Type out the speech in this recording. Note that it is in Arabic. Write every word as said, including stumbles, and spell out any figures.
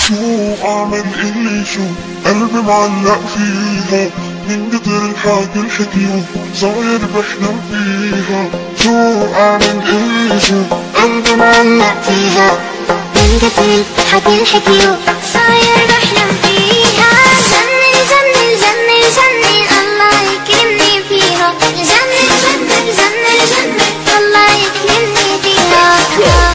شو اعمل اللي شو قلبي معلق فيها من قدر الحكي الحكيو صاير بحلم فيها. شو اعمل اللي شو قلبي معلق فيها من قدر الحكي الحكيو صاير